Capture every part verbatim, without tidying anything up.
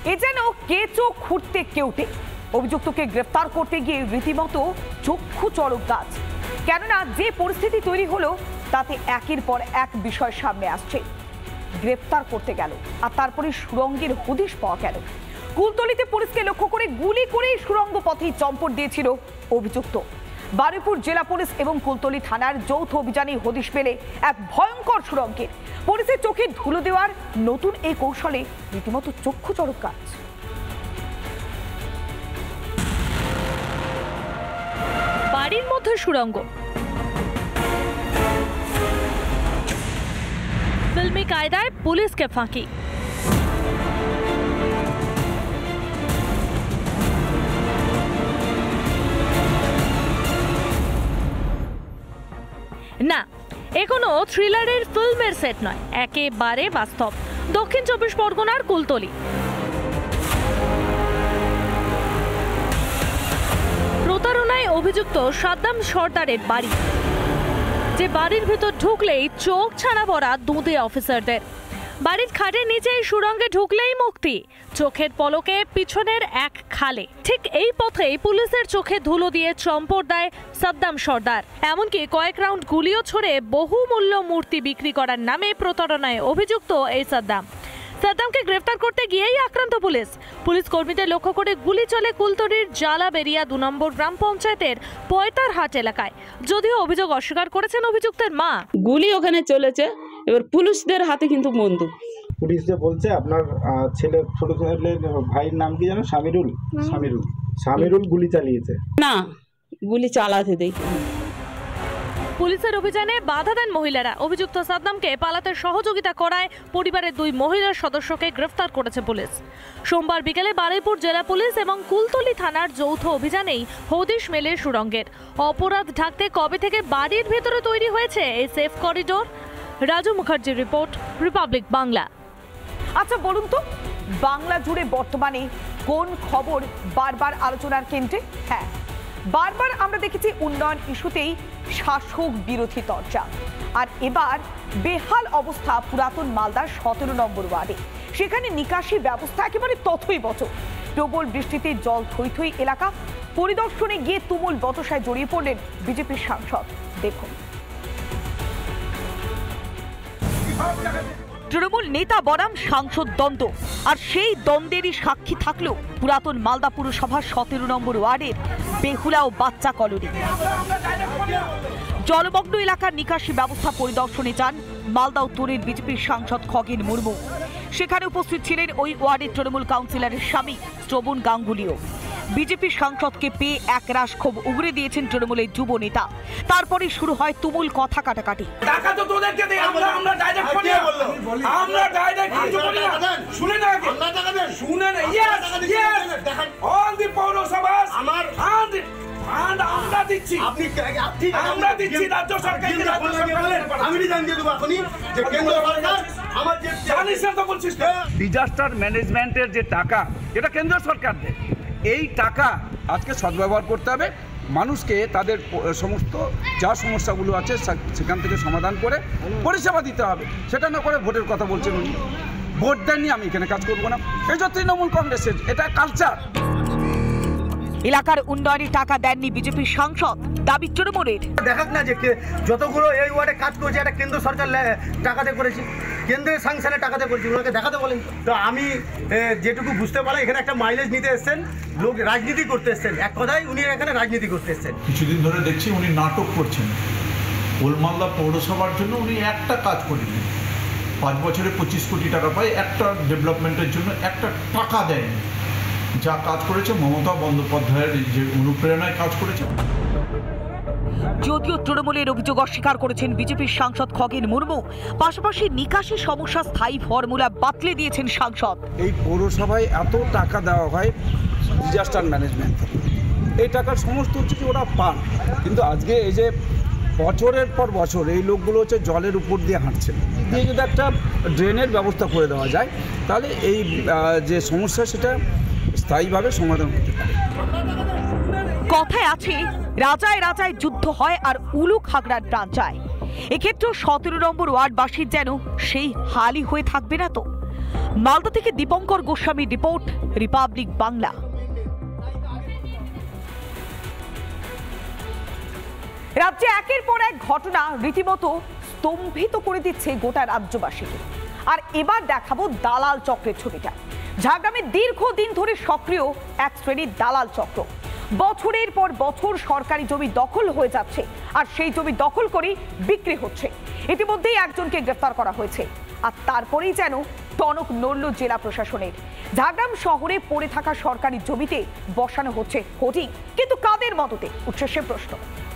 এ যেন কে চোখ খুঁড়তে কেউটে। অভিযুক্তকে গ্রেফতার করতে গিয়ে রীতিমতো চক্ষু চড়ক গাছ। কেননা যে পরিস্থিতি তৈরি হলো তাতে একের পর এক বিষয় সামনে আসছে। গ্রেফতার করতে গেল আর তারপরে সুরঙ্গের হদিশ পাওয়া গেল। কুলতলিতে পুলিশকে লক্ষ্য করে গুলি করে সুরঙ্গ পথেই চম্পট দিয়েছিল অভিযুক্ত। বারুইপুর জেলা পুলিশ এবং কুলতলি থানার যৌথ অভিযানে হদিশ পেলে এক ভয়ঙ্কর সুরঙ্গের। পুলিশের চোখে ধুলো দেওয়ার নতুন এই কৌশলে রীতিমতো চক্ষু চড়ক গাছ। বাড়ির মধ্যে সুরঙ্গ, ফিল্মি কায়দায় পুলিশকে ফাঁকি। না, এ কোনো থ্রিলারের ফিল্মের সেট নয়, একেবারে বাস্তব। দক্ষিণ চব্বিশ পরগনার কুলতলি। প্রতারণায় অভিযুক্ত সাদ্দাম সর্দারের বাড়ি, যে বাড়ির ভিতর ঢুকলেই চোখ ছানা পড়া দুঁদে অফিসারদের। বাড়ির খাটের নিচে সুরঙ্গে ঢুকলেই মুক্তি, চোখের পলকে পিছনের এক খালে। ঠিক এই পথেই পুলিশের চোখে ধুলো দিয়ে চম্পট দেয় সাদ্দাম সর্দার। এমনকি কয়েক রাউন্ড গুলিও ছড়ে বহুমূল্য মূর্তি বিক্রি করার নামে প্রতারণায় অভিযুক্ত এই সাদ্দাম। সাদ্দামকে গ্রেফতার করতে গিয়েই আক্রান্ত পুলিশ। পুলিশ কর্মীদের লক্ষ্য করে গুলি চলে কুলতলির জালাবেরিয়া দু নম্বর গ্রাম পঞ্চায়েতের পয়তারহাট এলাকায়। যদিও অভিযোগ অস্বীকার করেছেন অভিযুক্তের মা। গুলি ওখানে চলেছে, এবার পুলিশদের হাতে কিন্তু বন্দুক। পুলিশ যে বলছে আপনার ছেলে, ছোট ছেলের ভাইয়ের নাম কি জানো? সামিরুল। সামিরুল সামিরুল গুলি চালিয়েছে। না, গুলি চালাতে দেই। পুলিশের অভিযানে বাধা দেন মহিলারা। অভিযুক্ত সাদ্দামকে পালাতে সহযোগিতা করায় পরিবারের দুই মহিলার সদস্যকে গ্রেফতার করেছে পুলিশ। সোমবার বিকেলে বারুইপুর জেলা পুলিশ এবং কুলতলি থানার যৌথ অভিযানেই হদিশ মেলে সুরঙ্গের। অপরাধ ঢাকতে কবে থেকে বাড়ির ভেতরে তৈরি হয়েছে এই সেফ করিডোর? রাজু মুখার্জির রিপোর্ট, রিপাবলিক বাংলা। আচ্ছা বলুন তো, বাংলা জুড়ে বর্তমানে কোন খবর বারবার আলোচনার কেন্দ্রে? হ্যাঁ, বারবার আমরা দেখেছি উন্নয়ন ইস্যুতেই শাসক বিরোধী চর্চা। আর এবার বেহাল অবস্থা পুরাতন মালদার সতেরো নম্বর ওয়ার্ডে। সেখানে নিকাশি ব্যবস্থা একেবারে তথই বচ। প্রবল বৃষ্টিতে জল থই থই এলাকা। পরিদর্শনে গিয়ে তুমুল বচসায় জড়িয়ে পড়লেন বিজেপির সাংসদ। দেখুন, তৃণমূল নেতা বনাম সাংসদ দ্বন্দ্ব, আর সেই দ্বন্দ্বেরই সাক্ষী থাকলো পুরাতন মালদা পুরসভার সতেরো নম্বর ওয়ার্ডের বেহুলা ও বাচ্চা কলোনি। জলমগ্ন এলাকার নিকাশি ব্যবস্থা পরিদর্শনে যান মালদা উত্তরের বিজেপির সাংসদ খগেন মুর্মু। সেখানে উপস্থিত ছিলেন ওই ওয়ার্ডের তৃণমূল কাউন্সিলরের স্বামী শ্রবণ গাঙ্গুলিও। বিজেপি সাংসদকে পেয়ে একরাশ ক্ষোভ উগরে দিয়েছেন তৃণমূলের যুব নেতা। তারপরে শুরু হয় তুমুল কথা কাটাকাটি। টাকা তো তোদেরকে দেই, আমরা আমরা ডাইরেক্ট করি, আমরা ডাইরেক্ট কিছু করি না। শুনে না, আমরা টাকা দেন, শুনে না। ইয়েস ইয়েস, অল দি পৌরসভাস আমার ফান্ড ফান্ড আমরা দিচ্ছি। আপনি আপনি আমরা দিচ্ছি রাজ্য সরকারকে। রাজ্য সরকারের আমি জানিয়ে দেব এখনই যে কেন্দ্র সরকার আমার যে জানিস না তো বলছিস। ডিজাস্টার ম্যানেজমেন্টের যে টাকা, এটা কেন্দ্র সরকার দেয়। এই টাকা আজকে সদ্ব্যবহার করতে হবে, মানুষকে তাদের সমস্ত যা সমস্যাগুলো আছে সেখান থেকে সমাধান করে পরিষেবা দিতে হবে। সেটা না করে ভোটের কথা বলছেন উনি। ভোট দেননি, আমি এখানে কাজ করবো না। এই যে তৃণমূল কংগ্রেসের এটা কালচার। এলাকার উন্নয়নে টাকা দেননি বিজেপির সাংসদ, দাবি তৃণমূলের। দেখাক না যে যতগুলো এই ওয়ার্ডে কাজ করেছে এটা কেন্দ্র সরকার টাকাতে করেছে, কেন্দ্রের সাংশনে টাকাতে করেছে, ওনাকে দেখাতে বলেন। তো আমি যেটুকু বুঝতে পারলাম এখানে একটা মাইলেজ নিতে এসছেন, লোক রাজনীতি করতে এসছেন। এক কথায় উনি এখানে রাজনীতি করতে এসছেন। কিছুদিন ধরে দেখছি উনি নাটক করছেন। ওলমালদা পৌরসভার জন্য উনি একটা কাজ করেনি। পাঁচ বছরে পঁচিশ কোটি টাকা পায়, একটা ডেভেলপমেন্টের জন্য একটা টাকা দেয়নি। যা কাজ করেছে মমতা বন্দ্যোপাধ্যায়ের যে অনুপ্রেরণায় কাজ করেছে। যদিও তৃণমূলের অভিযোগ অস্বীকার করেছেন বিজেপির সাংসদ খগেন মুর্মু। পাশাপাশি নিকাশি সমস্যা স্থায়ী ফর্মুলা বাতলে দিয়েছেন সাংসদ। এই পৌরসভায় এত টাকা দেওয়া হয় ডিজাস্টার ম্যানেজমেন্ট থেকে, এই টাকার সমস্ত হচ্ছে কি ওরা পান। কিন্তু আজকে এই যে বছরের পর বছর এই লোকগুলো হচ্ছে জলের উপর দিয়ে হাঁটছে, দিয়ে যদি একটা ড্রেনের ব্যবস্থা করে দেওয়া যায় তাহলে এই যে সমস্যা সেটা স্থায়ীভাবে সমাধান হতে পারে। কথায় আছে রাজায় রাজায় যুদ্ধ হয় আর উলু খাগড়ার প্রাণ চায়। এক্ষেত্রেও সতেরো নম্বর ওয়ার্ডবাসীর যেন সেই হালই হয়ে থাকবে না তো। মালদা থেকে দীপঙ্কর গোস্বামীর রিপোর্ট, রিপাবলিক বাংলা। রাজ্যে একের পর এক ঘটনা রীতিমতো স্তম্ভিত করে দিচ্ছে গোটা রাজ্যবাসীকে। আর এবার দেখাবো দালাল চক্রের ছবিটা। ঝাড়গ্রামে দীর্ঘদিন ধরে সক্রিয় এক শ্রেণীর দালাল চক্র। বছরের পর বছর সরকারি জমি দখল হয়ে যাচ্ছে, আর সেই জমি দখল করেই বিক্রি হচ্ছে। ইতিমধ্যেই একজনকে গ্রেফতার করা হয়েছে, আর তারপরেই যেন টনক নড়ল জেলা প্রশাসনের। ঝাড়গ্রাম শহরে পড়ে থাকা সরকারি জমিতে বসানো হচ্ছে হোর্ডিং, কিন্তু কাদের মদতে? উঠছে সে প্রশ্ন।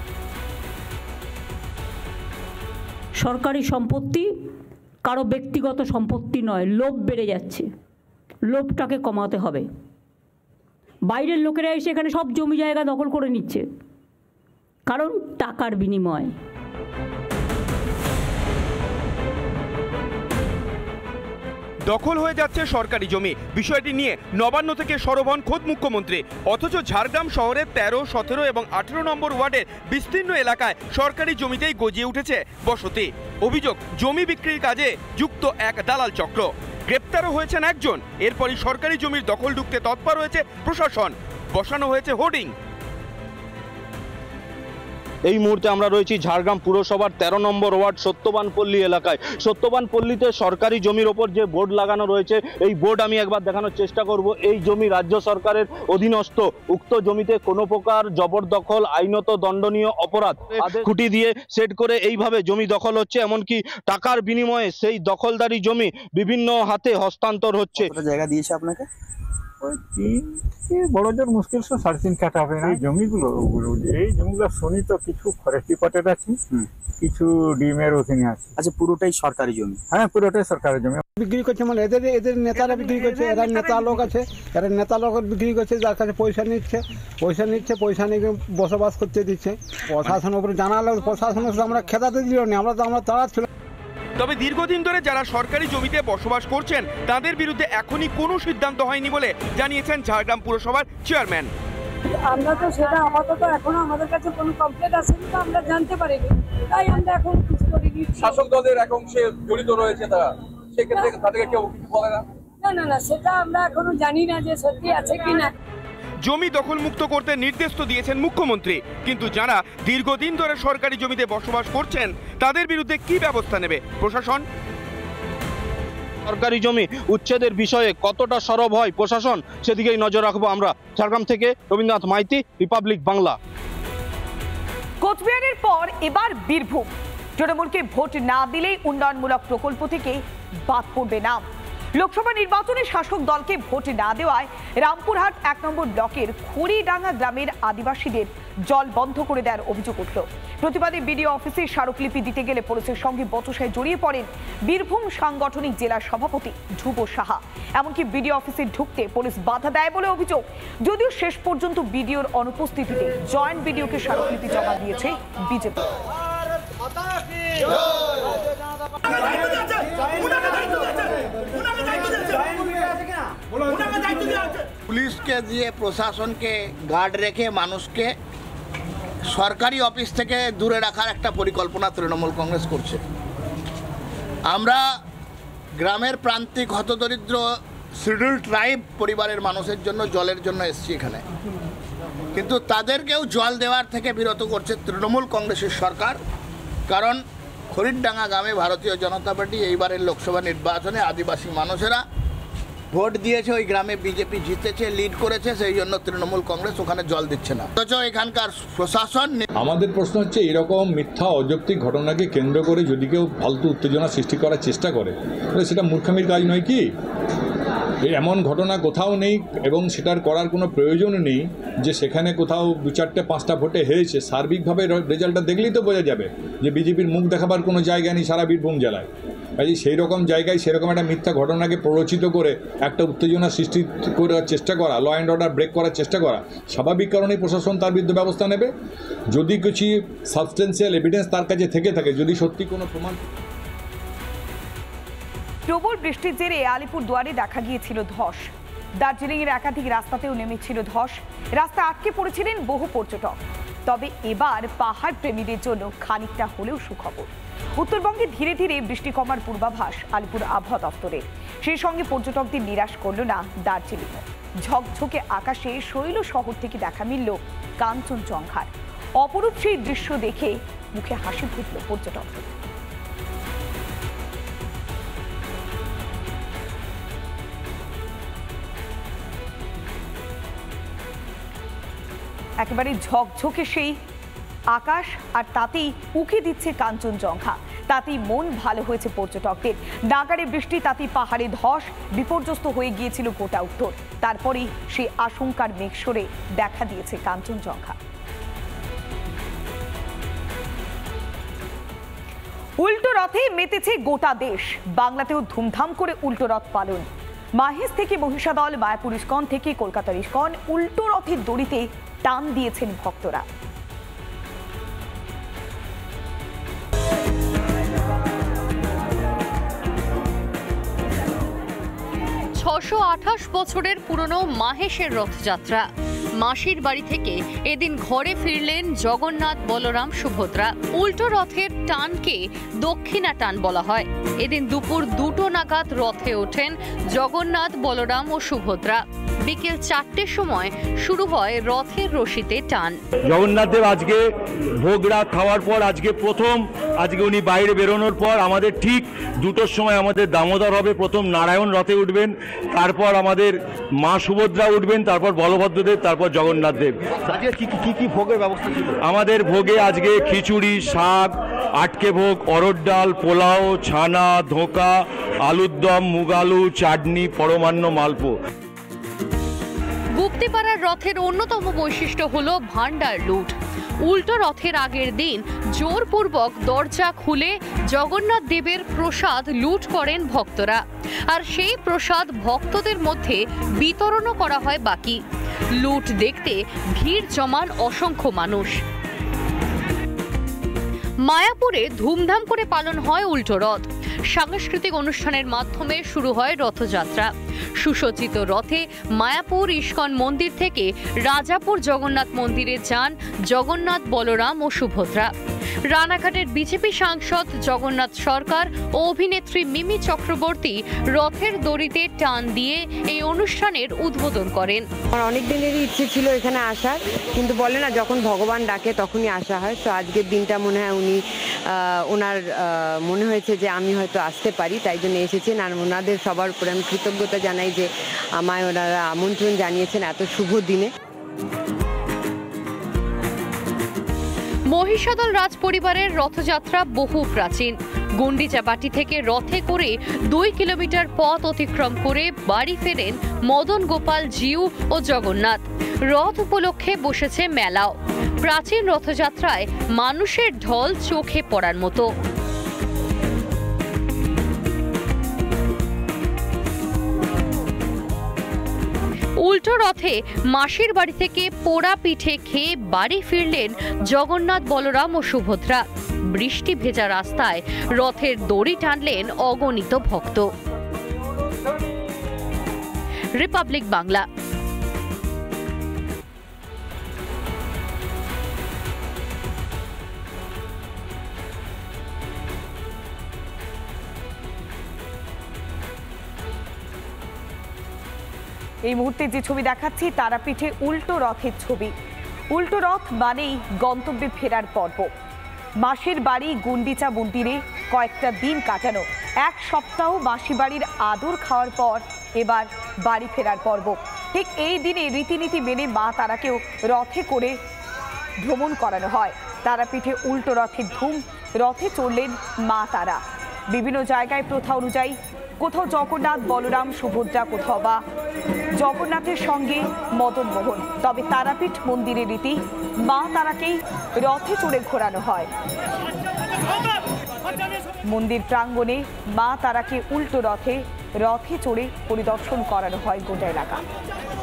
সরকারি সম্পত্তি কারো ব্যক্তিগত সম্পত্তি নয়, লোভ বেড়ে যাচ্ছে, লোভটাকে কমাতে হবে। বাইরের লোকেরা এসে এখানে সব জমি জায়গা দখল করে নিচ্ছে, কারণ টাকার বিনিময়। দখল হয়ে যাচ্ছে সরকারি জমি, বিষয়টি নিয়ে নবান্ন থেকে সরব হন খোদ মুখ্যমন্ত্রী। অথচ ঝাড়গ্রাম শহরের তেরো, সতেরো এবং আঠেরো নম্বর ওয়ার্ডের বিস্তীর্ণ এলাকায় সরকারি জমিতেই গজিয়ে উঠেছে বসতি। অভিযোগ, জমি বিক্রির কাজে যুক্ত এক দালাল চক্র। গ্রেপ্তারও হয়েছেন একজন। এরপরই সরকারি জমির দখল ঢুকতে তৎপর হয়েছে প্রশাসন, বসানো হয়েছে হোর্ডিং। এই মুহূর্তে আমরা রয়েছি ঝাড়গ্রাম পুরসভার তেরো নম্বর ওয়ার্ড সত্যবানপল্লী এলাকায়। সত্যবানপল্লীতে সরকারি জমির ওপর যে বোর্ড লাগানো রয়েছে, এই বোর্ড আমি একবার দেখানোর চেষ্টা করব। এই জমি রাজ্য সরকারের অধীনস্থ। উক্ত জমিতে কোনো প্রকার জবরদখল আইনত দণ্ডনীয় অপরাধ। খুঁটি দিয়ে সেট করে এইভাবে জমি দখল হচ্ছে, এমনকি টাকার বিনিময়ে সেই দখলদারি জমি বিভিন্ন হাতে হস্তান্তর হচ্ছে। জায়গা দিয়েছে আপনাকে? ওই তিন বড় জোর মুশকিল সব সাড়ে তিন কাটা হবে না। এই জমিগুলো এই জমিগুলো শুনি তো কিছু ফরেস্ট্রি পাটের আছে, কিছু ডিমের ওখানে আছে। আচ্ছা, পুরোটাই সরকারি জমি? হ্যাঁ, পুরোটাই সরকারি জমি। বিক্রি করছে মানে এদের এদের নেতারা বিক্রি করছে। এরা নেতা লোক আছে, এরা নেতা লোক বিক্রি করছে, যার কাছে পয়সা নিচ্ছে পয়সা নিচ্ছে পয়সা নিয়ে বসবাস করতে দিচ্ছে। প্রশাসনের উপরে জানালে প্রশাসন আমরা খেদাতে দিল না, আমরা তো আমরা তাড়া ছিল। তবে দীর্ঘদিন ধরে যারা সরকারি জমিতে বসবাস করছেন তাদের বিরুদ্ধে এখনই কোনো সিদ্ধান্ত হয়নি বলে জানিয়েছেন ঝাড়গ্রাম পুরসভার চেয়ারম্যান। আমরা তো সেটা আপাতত এখনো আমাদের কাছে কোনো কমপ্লেন্ট আসেনি, তো আমরা জানতে পারিনি, তাই আমরা এখন কিছু করিনি। শাসক দলের এক অংশে জড়িত রয়েছে তারা, সেক্ষেত্রে তাদেরকে কেউ কিছু বলে না? না না না, সেটা আমরা এখনো জানি না যে সত্যি আছে কিনা। জমি দখলমুক্ত করতে নির্দেশ তো দিয়েছেন মুখ্যমন্ত্রী, কিন্তু যারা দীর্ঘদিন ধরে সরকারি জমিতে বসবাস করছেন তাদের বিরুদ্ধে কি ব্যবস্থা নেবে প্রশাসন? সরকারি জমি উচ্ছেদের বিষয়ে কতটা সরব হয় প্রশাসন, সেদিকেই নজর রাখবো আমরা। ঝাড়গ্রাম থেকে রবীন্দ্রনাথ মাইতি, রিপাবলিক বাংলা। কোচবিহারের পর এবার বীরভূম। তৃণমূলকে ভোট না দিলেই উন্নয়নমূলক প্রকল্প থেকে বাদ পড়বে নাম। লোকসভা নির্বাচনে শাসক দলকে ভোট না দেওয়ায় রামপুরহাট এক নম্বর ব্লকের খড়িডাঙ্গা গ্রামের আদিবাসীদের জল বন্ধ করে দেওয়ার অভিযোগ উঠল। প্রতিবাদে বিডিও অফিসে স্মারকলিপি দিতে গেলে পুলিশের সঙ্গে বচসায় জড়িয়ে পড়েন বীরভূম সাংগঠনিক জেলা সভাপতি ধ্রুব সাহা। এমনকি বিডিও অফিসে ঢুকতে পুলিশ বাধা দেয় বলে অভিযোগ। যদিও শেষ পর্যন্ত বিডিওর অনুপস্থিতিতে জয়েন্ট বিডিওকে স্মারকলিপি জমা দিয়েছে বিজেপি। পুলিশকে দিয়ে প্রশাসনকে গার্ড রেখে মানুষকে সরকারি অফিস থেকে দূরে রাখার একটা পরিকল্পনা তৃণমূল কংগ্রেস করছে। আমরা গ্রামের প্রান্তিক হতদরিদ্র শিডিউল ট্রাইব পরিবারের মানুষের জন্য জলের জন্য এসেছি এখানে, কিন্তু তাদেরকেও জল দেওয়ার থেকে বিরত করছে তৃণমূল কংগ্রেসের সরকার। কারণ খড়িডাঙ্গা গ্রামে ভারতীয় জনতা পার্টি এইবারের লোকসভা নির্বাচনে আদিবাসী মানুষেরা ভোট দিয়েছে, ওই গ্রামে বিজেপি জিতেছে, লিড করেছে, সেই জন্য তৃণমূল কংগ্রেস ওখানে জল দিচ্ছে না। অথচ এখানকার প্রশাসন। আমাদের প্রশ্ন হচ্ছে, এরকম মিথ্যা অযৌক্তিক ঘটনাকে কেন্দ্র করে যদি কেউ ফালতু উত্তেজনা সৃষ্টি করার চেষ্টা করে, তাহলে সেটা মূর্খামির কাজ নয় কি? এমন ঘটনা কোথাও নেই এবং সেটার করার কোনো প্রয়োজনও নেই যে সেখানে কোথাও দু চারটে পাঁচটা ভোটে হেরেছে। সার্বিকভাবে রেজাল্টটা দেখলেই তো বোঝা যাবে যে বিজেপির মুখ দেখাবার কোনো জায়গা নেই সারা বীরভূম জেলায়। কাজে সেই রকম জায়গায় সেরকম একটা মিথ্যা ঘটনাকে প্ররোচিত করে একটা উত্তেজনা সৃষ্টি করার চেষ্টা করা, ল অ্যান্ড অর্ডার ব্রেক করার চেষ্টা করা, স্বাভাবিক কারণেই প্রশাসন তার বিরুদ্ধে ব্যবস্থা নেবে। যদি কিছু সাবস্টেন্সিয়াল এভিডেন্স তার কাছে থেকে থাকে, যদি সত্যি কোনো প্রমাণ। প্রবল বৃষ্টির জেরে আলিপুর দুয়ারে দেখা গিয়েছিল ধস। দার্জিলিং এর একাধিক রাস্তাতেও নেমেছিল ধস। রাস্তা আটকে পড়েছিলেন বহু পর্যটক। তবে এবার পাহাড় প্রেমীদের জন্য খানিকটা হলেও সুখবর। উত্তরবঙ্গে ধীরে ধীরে বৃষ্টি কমার পূর্বাভাস আলিপুর আবহাওয়া দপ্তরের। সেই সঙ্গে পর্যটকদের নিরাশ করল না দার্জিলিং। ঝকঝকে আকাশে শৈল শহর থেকে দেখা মিলল কাঞ্চনজঙ্ঘার। অপরূপ সেই দৃশ্য দেখে মুখে হাসি ফুটল পর্যটকদের। একেবারে ঝকঝকে সেই আকাশ, আর তাতেই উকি দিচ্ছে কাঞ্চনজঙ্ঘা। তাতেই মন ভালো হয়েছে পর্যটকদের। নাগারে বৃষ্টি, তাতেই পাহাড়ে ধস, বিপর্যস্ত হয়ে গিয়েছিল গোটা উত্তর। তারপরেই সেই আশঙ্কার মেঘ সরে দেখা দিয়েছে কাঞ্চনজঙ্ঘা। উল্টো রথে মেতেছে গোটা দেশ। বাংলাতেও ধুমধাম করে উল্টো রথ পালন। মাহেশ থেকে মহিষাদল, মায়াপুর ইস্কন থেকে কলকাতার ইস্কন, উল্টো রথের দড়িতে টান দিয়েছেন ভক্তরা। ছশো আঠাশ বছরের পুরনো মাহেশের রথযাত্রা। মাসির বাড়ি থেকে এদিন ঘরে ফিরলেন জগন্নাথ, বলরাম, সুভদ্রা। উল্টো রথের টানকে দক্ষিণা টান বলা হয়। এদিন দুপুর দুটো নাগাদ রথে ওঠেন জগন্নাথ, বলরাম ও সুভদ্রা। বিকেল চারটের সময় শুরু হয় রথের রশিতে টান। জগন্নাথ দেব আজকে ভোগরাত খাওয়ার পর আজকে প্রথম আজকে উনি বাইরে বেরোনোর পর আমাদের ঠিক দুটোর সময় আমাদের দামোদর হবে। প্রথম নারায়ণ রথে উঠবেন, তারপর আমাদের মা সুভদ্রা উঠবেন, তারপর বলভদ্রদেব, তারপর জগন্নাথ দেব। আজকে কি কি কি ভোগের ব্যবস্থা ছিল? আমাদের ভোগে আজকে খিচুড়ি, শাক, আটকে ভোগ, অরড় ডাল, পোলাও, ছানা, ধোঁকা, আলুর দম, মুগ আলু, চাটনি, পরমান্ন, মালপো। গুপ্তিপাড়ার রথের অন্যতম বৈশিষ্ট্য হলো ভান্ডার লুট। উল্টো রথের আগের দিন জোরপূর্বক দরজা খুলে জগন্নাথ দেবের প্রসাদ লুট করেন ভক্তরা, আর সেই প্রসাদ ভক্তদের মধ্যে বিতরণও করা হয় বাকি। লুট দেখতে ভিড় জমান অসংখ্য মানুষ। মায়াপুরে ধুমধাম করে পালন হয় উল্টো রথ। সাংস্কৃতিক অনুষ্ঠানের মাধ্যমে শুরু হয় রথযাত্রা। সুসজ্জিত রথে মায়াপুর ইস্কন মন্দির থেকে রাজাপুর জগন্নাথ মন্দিরে যান জগন্নাথ, বলরাম ও সুভদ্রা। রানাঘাটের বিজেপি সাংসদ জগন্নাথ সরকার ও অভিনেত্রী মিমি চক্রবর্তী রথের দড়িতে টান দিয়ে এই অনুষ্ঠানের উদ্বোধন করেন। আমার অনেক দিনেরই ইচ্ছে ছিল এখানে আসার, কিন্তু বলে না যখন ভগবান ডাকে তখনই আসা হয়। তো আজকের দিনটা মনে হয় উনি ওনার মনে হয়েছে যে আমি হয়তো আসতে পারি, তাই জন্য এসেছেন। আর ওনাদের সবার উপরে আমি কৃতজ্ঞতা জানাই যে আমায় ওনারা আমন্ত্রণ জানিয়েছেন এত শুভ দিনে। মহিষাদল রাজ পরিবারের রথযাত্রা বহু প্রাচীন। গুন্ডিচাবাটি থেকে রথে করে দুই কিলোমিটার পথ অতিক্রম করে বাড়ি ফেরেন মদন গোপাল জিউ ও জগন্নাথ। রথ উপলক্ষে বসেছে মেলাও। প্রাচীন রথযাত্রায় মানুষের ঢল চোখে পড়ার মতো। উল্টো রথে মাসির বাড়ি থেকে পোড়া পিঠে খেয়ে বাড়ি ফিরলেন জগন্নাথ, বলরাম ও সুভদ্রা। বৃষ্টি ভেজা রাস্তায় রথের দড়ি টানলেন অগণিত ভক্ত। রিপাবলিক বাংলা। এই মুহূর্তে যে ছবি দেখাচ্ছি তারাপীঠে উল্টো রথের ছবি। উল্টো রথ মানেই গন্তব্যে ফেরার পর্ব। মাসির বাড়ি গুন্ডিচা মন্দিরে কয়েকটা দিন কাটানো, এক সপ্তাহ মাসি বাড়ির আদর খাওয়ার পর এবার বাড়ি ফেরার পর্ব। ঠিক এই দিনে রীতিনীতি মেনে মা তারাকেও রথে করে ভ্রমণ করানো হয়। তারাপীঠে উল্টো রথের ধুম। রথে চড়লেন মা তারা। বিভিন্ন জায়গায় প্রথা অনুযায়ী কোথাও জগন্নাথ, বলরাম, সুভদ্রা, কোথাও বা জগন্নাথের সঙ্গে মদন মোহন। তবে তারাপীঠ মন্দিরের রীতি মা তারাকেই রথে চড়ে ঘোরানো হয়। মন্দির প্রাঙ্গণে মা তারাকে উল্টো রথে রথে চড়ে পরিদর্শন করানো হয় গোটা এলাকা।